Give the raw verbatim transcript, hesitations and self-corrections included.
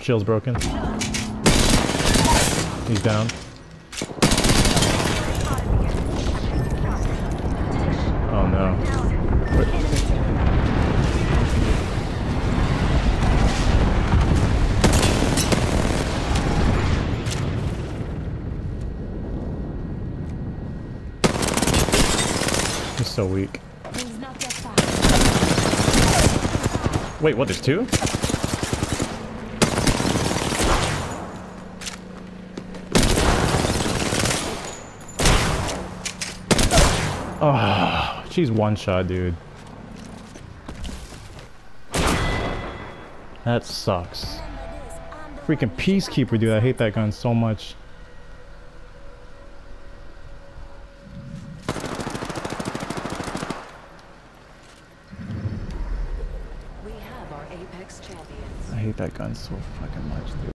Shield's broken. He's down. Oh no. What? He's so weak. Wait, what? There's two? Oh, she's one shot, dude. That sucks. Freaking Peacekeeper, dude. I hate that gun so much. We have our Apex champions. I hate that gun so fucking much, dude.